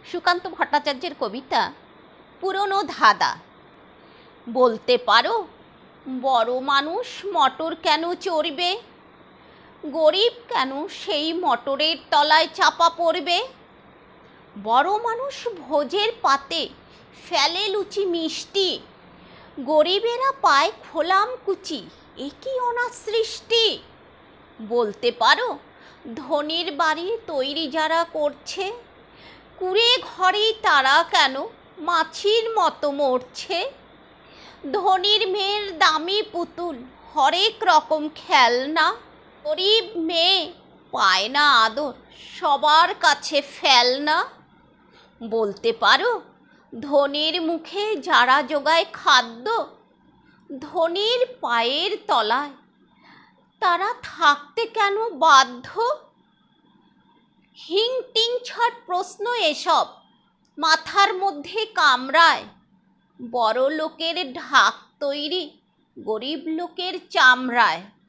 সুকান্ত ভট্টাচার্যের কবিতা পুরনো ধাঁধা। বলতে পারো বড় মানুষ মটর কেন চড়বে, গরিব কেন সেই মটরের তলায় চাপা পড়বে? বড় মানুষ ভোজের পাতে ফেলে লুচি মিষ্টি, গরিবেরা পায় খোলাম কুচি, এ কি অনাসৃষ্টি? বলতে পারো ধনির বাড়ি তৈরি যারা করছে, কুড়ে ঘরেই তারা কেন মাছির মতো মরছে? ধনির মেয়ের দামি পুতুল হরেক রকম খেলনা, গরিব মেয়ে পায় না আদর সবার কাছে ফেলনা। বলতে পারো ধনির মুখে যারা জোগায় খাদ্য, ধনির পায়ের তলায় তারা থাকতে কেন বাধ্য? হিং টিং ছট প্রশ্ন এসব মাথার মধ্যে কামড়ায়, বড় লোকের ঢাক তৈরি গরিব লোকের চামড়ায়।